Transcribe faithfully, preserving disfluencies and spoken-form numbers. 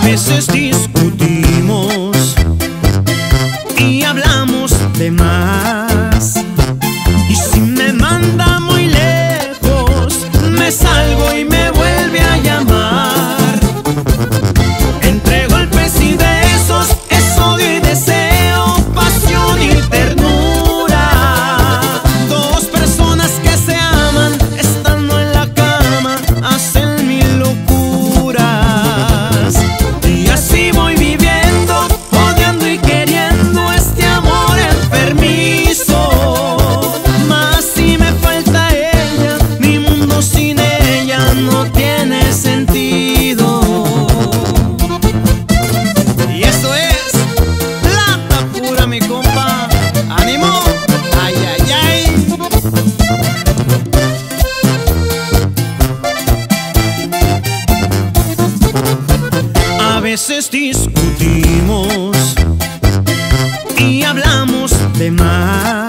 veces discutimos y hablamos de más. Y si me manda muy lejos, me salgo y me vuelve a llamar. Entre golpes y besos es odio y deseo, pasión y ternura. Dos personas que se aman estando en la cama hacen mil locuras. Y así voy viviendo, odiando y queriendo este amor enfermizo. Mas si me falta ella, mi mundo sin ella no tiene sentido. Y eso es plata pura, mi compa. ¡Ánimo! ¡Ay, ay, ay! A veces discutimos y hablamos de más.